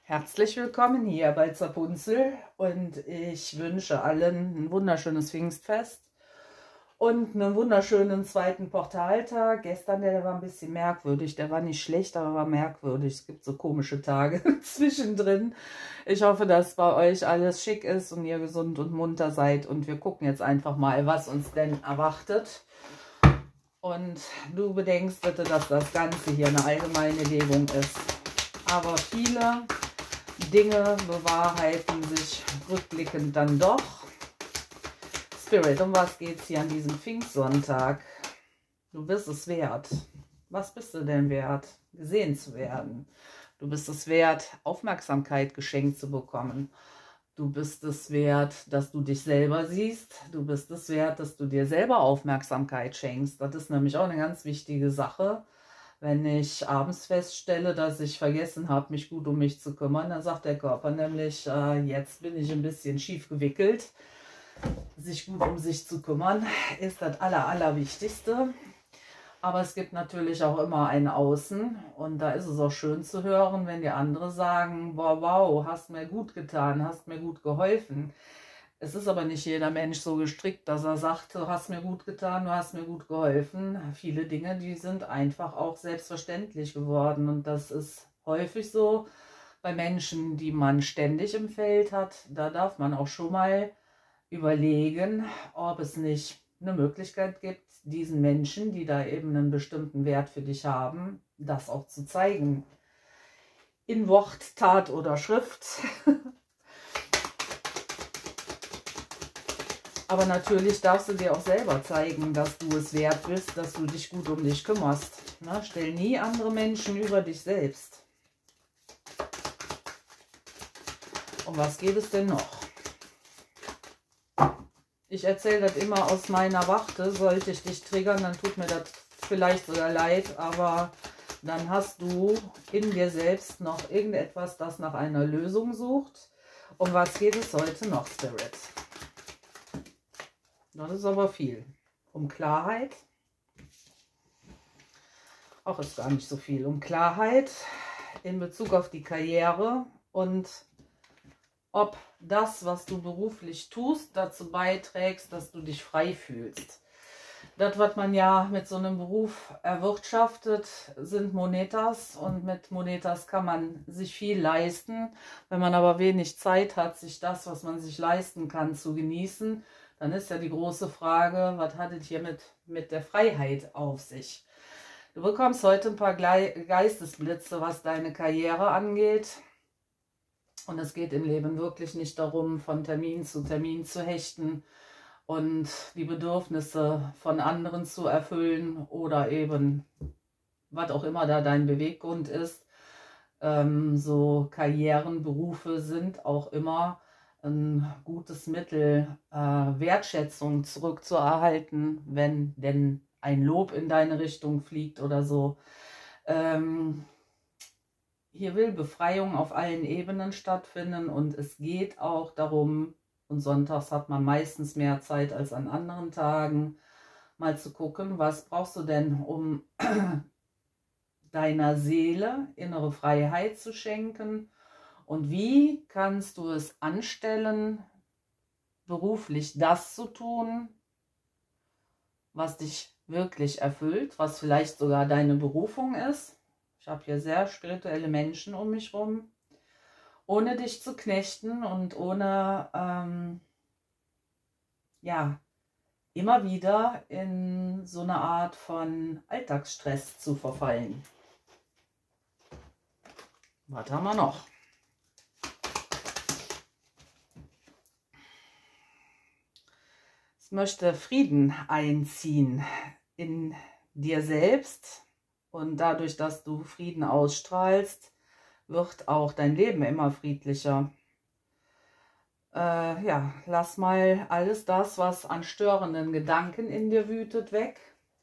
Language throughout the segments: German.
Herzlich willkommen hier bei Zapunzel und ich wünsche allen ein wunderschönes Pfingstfest und einen wunderschönen zweiten Portaltag. Gestern, der war ein bisschen merkwürdig, der war nicht schlecht, aber war merkwürdig. Es gibt so komische Tage zwischendrin. Ich hoffe, dass bei euch alles schick ist und ihr gesund und munter seid und wir gucken jetzt einfach mal, was uns denn erwartet. Und du bedenkst bitte, dass das Ganze hier eine allgemeine Legung ist. Aber viele Dinge bewahrheiten sich rückblickend dann doch. Spirit, um was geht es hier an diesem Pfingstsonntag? Du bist es wert. Was bist du denn wert? Gesehen zu werden. Du bist es wert, Aufmerksamkeit geschenkt zu bekommen. Du bist es wert, dass du dich selber siehst. Du bist es wert, dass du dir selber Aufmerksamkeit schenkst. Das ist nämlich auch eine ganz wichtige Sache. Wenn ich abends feststelle, dass ich vergessen habe, mich gut um mich zu kümmern, dann sagt der Körper nämlich, jetzt bin ich ein bisschen schief gewickelt. Sich gut um sich zu kümmern ist das Allerwichtigste. Aber es gibt natürlich auch immer ein Außen und da ist es auch schön zu hören, wenn die anderen sagen, wow, wow, hast mir gut getan, hast mir gut geholfen. Es ist aber nicht jeder Mensch so gestrickt, dass er sagt, du hast mir gut getan, du hast mir gut geholfen. Viele Dinge, die sind einfach auch selbstverständlich geworden und das ist häufig so bei Menschen, die man ständig im Feld hat. Da darf man auch schon mal überlegen, ob es nicht eine Möglichkeit gibt, diesen Menschen, die da eben einen bestimmten Wert für dich haben, das auch zu zeigen. In Wort, Tat oder Schrift. Aber natürlich darfst du dir auch selber zeigen, dass du es wert bist, dass du dich gut um dich kümmerst. Na, stell nie andere Menschen über dich selbst. Um was geht es denn noch? Ich erzähle das immer aus meiner Warte. Sollte ich dich triggern, dann tut mir das vielleicht sogar leid, aber dann hast du in dir selbst noch irgendetwas, das nach einer Lösung sucht. Um was geht es heute noch, Spirit? Das ist aber viel. Um Klarheit. Auch ist gar nicht so viel. Um Klarheit in Bezug auf die Karriere und ob das, was du beruflich tust, dazu beiträgst, dass du dich frei fühlst. Das, was man ja mit so einem Beruf erwirtschaftet, sind Monetas und mit Monetas kann man sich viel leisten. Wenn man aber wenig Zeit hat, sich das, was man sich leisten kann, zu genießen, dann ist ja die große Frage, was hat es hier mit der Freiheit auf sich? Du bekommst heute ein paar Geistesblitze, was deine Karriere angeht. Und es geht im Leben wirklich nicht darum, von Termin zu hechten und die Bedürfnisse von anderen zu erfüllen oder eben, was auch immer da dein Beweggrund ist. So Karrieren, Berufe sind auch immer ein gutes Mittel, Wertschätzung zurückzuerhalten, wenn denn ein Lob in deine Richtung fliegt oder so. Hier will Befreiung auf allen Ebenen stattfinden und es geht auch darum, und sonntags hat man meistens mehr Zeit als an anderen Tagen, mal zu gucken, was brauchst du denn, um deiner Seele innere Freiheit zu schenken und wie kannst du es anstellen, beruflich das zu tun, was dich wirklich erfüllt, was vielleicht sogar deine Berufung ist. Ich habe hier sehr spirituelle Menschen um mich rum, ohne dich zu knechten und ohne ja, immer wieder in so eine Art von Alltagsstress zu verfallen. Was haben wir noch? Es möchte Frieden einziehen in dir selbst und dadurch, dass du Frieden ausstrahlst, wird auch dein Leben immer friedlicher. Ja, lass mal alles das, was an störenden Gedanken in dir wütet, weg.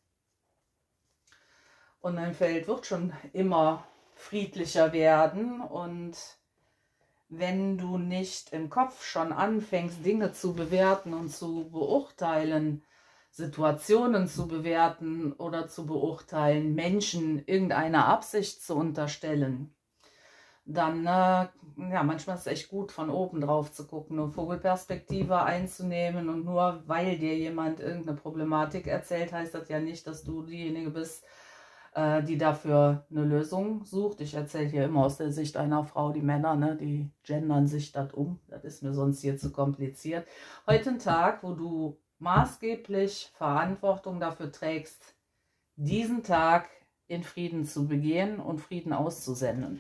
Und dein Feld wird schon immer friedlicher werden. Und wenn du nicht im Kopf schon anfängst, Dinge zu bewerten und zu beurteilen, Situationen zu bewerten oder zu beurteilen, Menschen irgendeine Absicht zu unterstellen, dann, ja, manchmal ist es echt gut, von oben drauf zu gucken, eine Vogelperspektive einzunehmen. Und nur weil dir jemand irgendeine Problematik erzählt, heißt das ja nicht, dass du diejenige bist, die dafür eine Lösung sucht. Ich erzähle hier immer aus der Sicht einer Frau, die Männer, ne, die gendern sich das um. Das ist mir sonst hier zu kompliziert. Heute ein Tag, wo du maßgeblich Verantwortung dafür trägst, diesen Tag in Frieden zu begehen und Frieden auszusenden.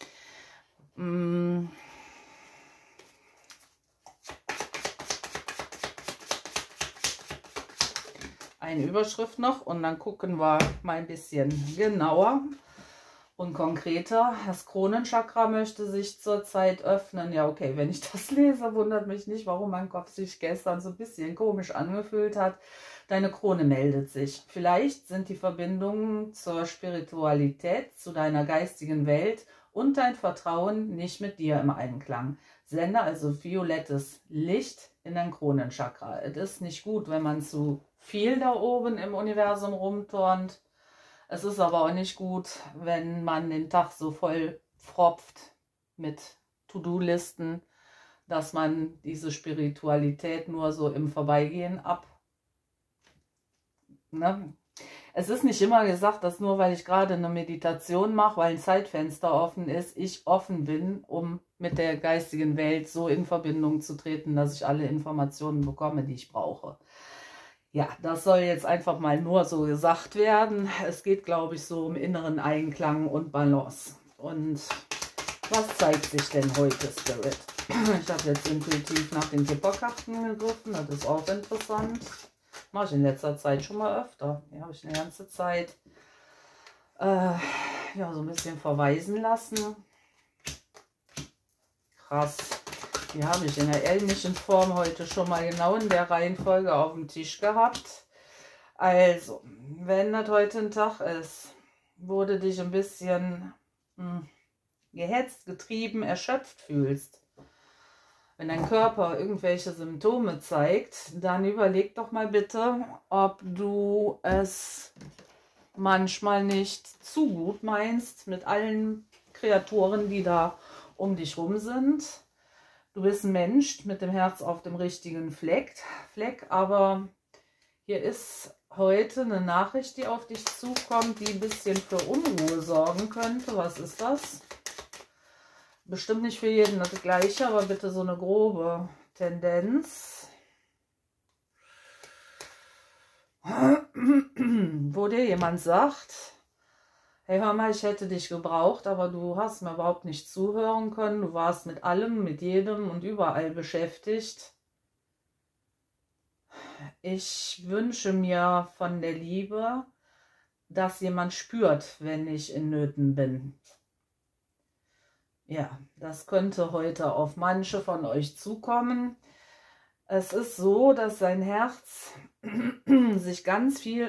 Eine Überschrift noch und dann gucken wir mal ein bisschen genauer und konkreter. Das Kronenchakra möchte sich zurzeit öffnen. Ja, okay, wenn ich das lese, wundert mich nicht, warum mein Kopf sich gestern so ein bisschen komisch angefühlt hat. Deine Krone meldet sich. Vielleicht sind die Verbindungen zur Spiritualität, zu deiner geistigen Welt und dein Vertrauen nicht mit dir im Einklang. Sende also violettes Licht in dein Kronenchakra. Es ist nicht gut, wenn man zu viel da oben im Universum rumturnt. Es ist aber auch nicht gut, wenn man den Tag so voll pfropft mit To-Do-Listen, dass man diese Spiritualität nur so im Vorbeigehen ne? Es ist nicht immer gesagt, dass nur weil ich gerade eine Meditation mache, weil ein Zeitfenster offen ist, ich offen bin, um mit der geistigen Welt so in Verbindung zu treten, dass ich alle Informationen bekomme, die ich brauche. Ja, das soll jetzt einfach mal nur so gesagt werden. Es geht, glaube ich, so um inneren Einklang und Balance. Und was zeigt sich denn heute, Spirit? Ich habe jetzt intuitiv nach den Kipperkarten gegriffen, das ist auch interessant. Mache ich in letzter Zeit schon mal öfter. Die habe ich eine ganze Zeit ja, so ein bisschen verweisen lassen. Krass. Die habe ich in der ähnlichen Form heute schon mal genau in der Reihenfolge auf dem Tisch gehabt. Also, wenn das heute ein Tag ist, wo du dich ein bisschen gehetzt, getrieben, erschöpft fühlst, wenn dein Körper irgendwelche Symptome zeigt, dann überleg doch mal bitte, ob du es manchmal nicht zu gut meinst mit allen Kreaturen, die da um dich rum sind. Du bist ein Mensch mit dem Herz auf dem richtigen Fleck, aber hier ist heute eine Nachricht, die auf dich zukommt, die ein bisschen für Unruhe sorgen könnte. Was ist das? Bestimmt nicht für jeden das gleiche, aber bitte so eine grobe Tendenz. Wo dir jemand sagt, hey, hör mal, ich hätte dich gebraucht, aber du hast mir überhaupt nicht zuhören können. Du warst mit allem, mit jedem und überall beschäftigt. Ich wünsche mir von der Liebe, dass jemand spürt, wenn ich in Nöten bin. Ja, das könnte heute auf manche von euch zukommen. Es ist so, dass dein Herz sich ganz viel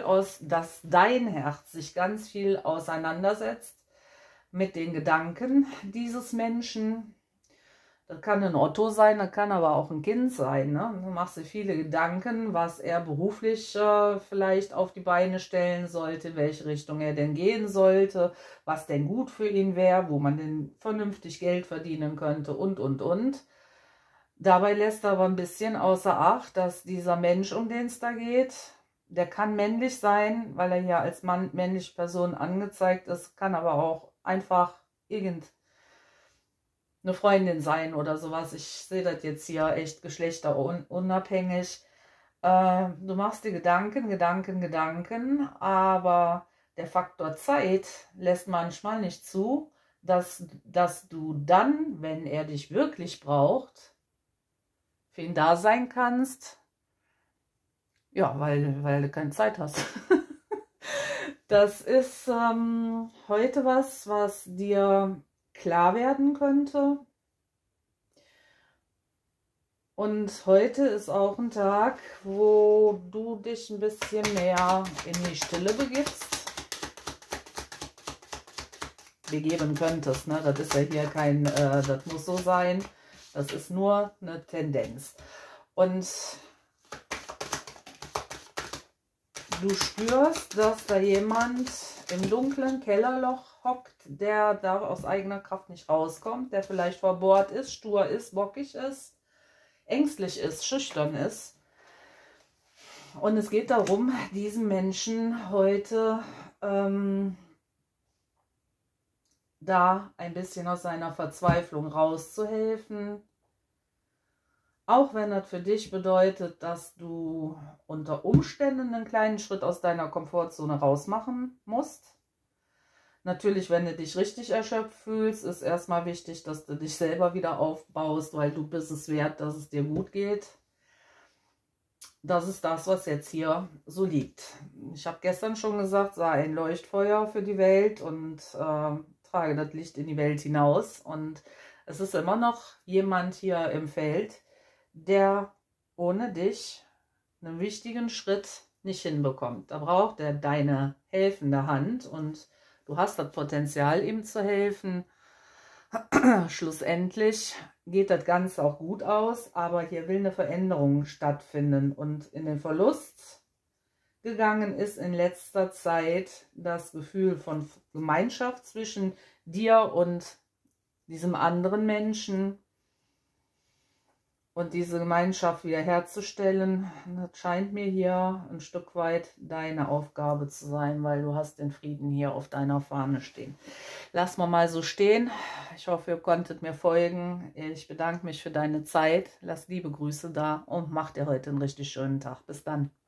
auseinandersetzt mit den Gedanken dieses Menschen. Das kann ein Otto sein, das kann aber auch ein Kind sein. Ne? Du machst dir viele Gedanken, was er beruflich vielleicht auf die Beine stellen sollte, in welche Richtung er denn gehen sollte, was denn gut für ihn wäre, wo man denn vernünftig Geld verdienen könnte und. Dabei lässt er aber ein bisschen außer Acht, dass dieser Mensch, um den es da geht, der kann männlich sein, weil er hier als männliche Person angezeigt ist, kann aber auch einfach irgendeine Freundin sein oder sowas. Ich sehe das jetzt hier echt geschlechterunabhängig. Du machst dir Gedanken, aber der Faktor Zeit lässt manchmal nicht zu, dass du dann, wenn er dich wirklich braucht, für ihn da sein kannst. Ja, weil du keine Zeit hast. Das ist heute was dir klar werden könnte. Und heute ist auch ein Tag, wo du dich ein bisschen mehr in die Stille begeben könntest. Ne? Das ist ja hier kein, das muss so sein. Das ist nur eine Tendenz. Und du spürst, dass da jemand im dunklen Kellerloch hockt, der da aus eigener Kraft nicht rauskommt, der vielleicht verbohrt ist, stur ist, bockig ist, ängstlich ist, schüchtern ist. Und es geht darum, diesen Menschen heute da ein bisschen aus seiner Verzweiflung rauszuhelfen. Auch wenn das für dich bedeutet, dass du unter Umständen einen kleinen Schritt aus deiner Komfortzone rausmachen musst. Natürlich, wenn du dich richtig erschöpft fühlst, ist erstmal wichtig, dass du dich selber wieder aufbaust, weil du bist es wert, dass es dir gut geht. Das ist das, was jetzt hier so liegt. Ich habe gestern schon gesagt, sei ein Leuchtfeuer für die Welt und trage das Licht in die Welt hinaus. Und es ist immer noch jemand hier im Feld, der ohne dich einen wichtigen Schritt nicht hinbekommt. Da braucht er deine helfende Hand und du hast das Potenzial, ihm zu helfen. Schlussendlich geht das Ganze auch gut aus, aber hier will eine Veränderung stattfinden. Und in den Verlust gegangen ist in letzter Zeit das Gefühl von Gemeinschaft zwischen dir und diesem anderen Menschen. Und diese Gemeinschaft wiederherzustellen, das scheint mir hier ein Stück weit deine Aufgabe zu sein, weil du hast den Frieden hier auf deiner Fahne stehen. Lass mal so stehen. Ich hoffe, ihr konntet mir folgen. Ich bedanke mich für deine Zeit. Lass liebe Grüße da und mach dir heute einen richtig schönen Tag. Bis dann.